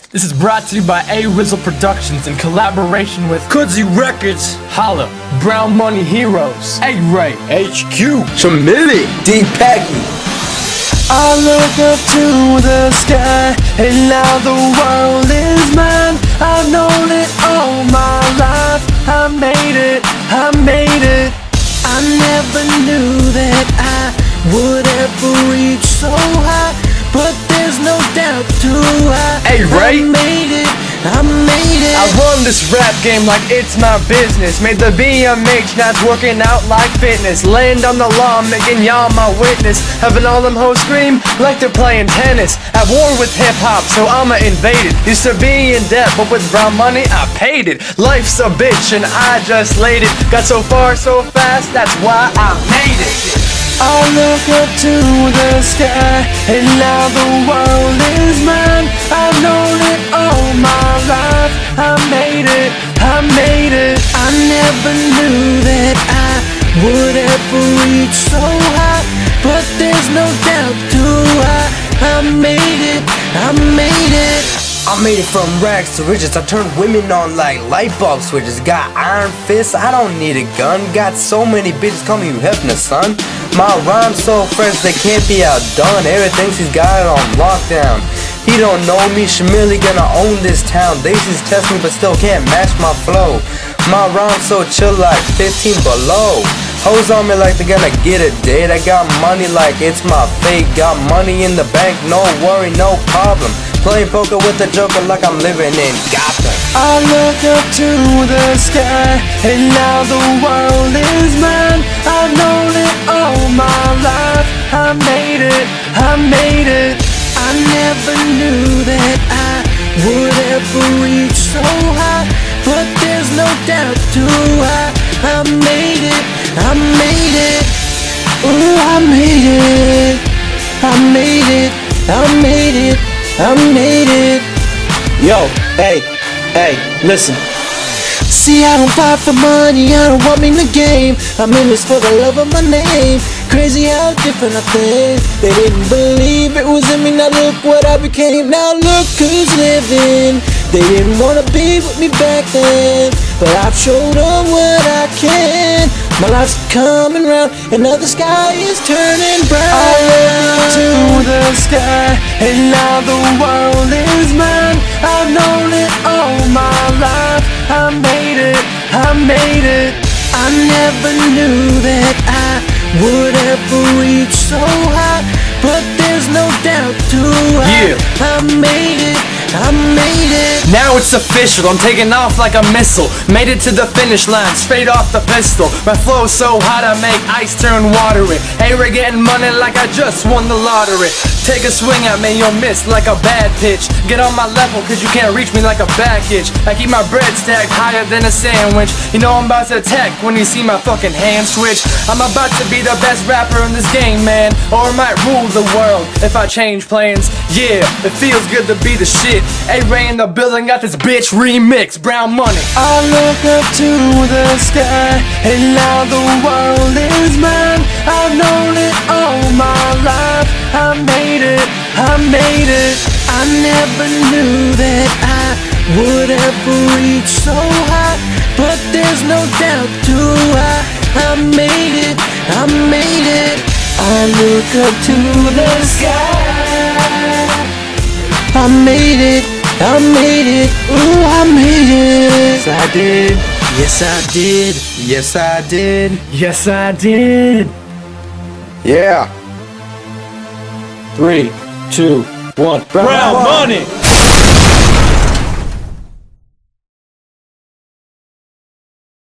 This is brought to you by A Rizzle Productions in collaboration with Kudzi Records, Holla, Brown Money Heroes, A-Ray, HQ, Shamili, D-Paki. I look up to the sky, and now the world is mine. I've known it all my life. I made it, I made it. I never knew that I would ever reach so high, but there's no doubt I made it, I made it. I run this rap game like it's my business. Made the BMX, now it's working out like fitness. Laying on the lawn, making y'all my witness. Having all them hoes scream like they're playing tennis. At war with hip-hop, so I'ma invade it. Used to be in debt, but with brown money, I paid it. Life's a bitch, and I just laid it. Got so far so fast, that's why I made it. I look up to the sky, and now the world is mine. I've known it all my life. I made it, I made it. I never knew that I would ever reach so high, but there's no doubt I made it, I made it. I made it from rags to riches. I turned women on like light bulb switches. Got iron fists, I don't need a gun. Got so many bitches, call me Hefner, son. My rhyme's so fresh, they can't be outdone. Eric thinks he's got it on lockdown. He don't know me, Shamili gonna own this town. Daisies test me but still can't match my flow. My rhyme's so chill like 15 below. Hoes on me like they're gonna get a date. I got money like it's my fate. Got money in the bank, no worry, no problem. Playing poker with a joker like I'm living in Gotham. I look up to the sky, and now the world is mine. I've known it all my life. I made it, I made it. I never knew that I would ever reach so high, but there's no doubt I made it, I made it. Ooh, I made it, I made it, I made it, I made it. Yo, hey, listen. See, I don't fight for money, I don't want me in the game. I'm in this for the love of my name. Crazy how different I think. They didn't believe it was in me, now look what I became. Now look who's living. They didn't wanna be with me back then, but I've showed them what I can. My life's coming round, and now the sky is turning brown. I look up to the sky, and now the world is mine. I've known it all my life. I made it, I made it. I never knew that I would ever reach so high, but there's no doubt I made it, I made it. Now it's official, I'm taking off like a missile. Made it to the finish line, straight off the pistol. My flow's so hot I make ice turn watery. A-Ray getting money like I just won the lottery. Take a swing at me, you'll miss like a bad pitch. Get on my level cause you can't reach me like a back itch. I keep my bread stacked higher than a sandwich. You know I'm about to attack when you see my fucking hand switch. I'm about to be the best rapper in this game, man, or I might rule the world if I change plans. Yeah, it feels good to be the shit. A-Ray in the building, got this bitch RemiX, Brown Money. I look up to the sky, and now the world is mine. I've known it all my life. I made it, I made it. I never knew that I would ever reach so high, but there's no doubt I made it, I made it. I look up to the sky. I made it, I made it, ooh, I made it. Yes, I did. Yes, I did. Yes, I did. Yes, I did. Yeah. 3, 2, 1. Brown Money.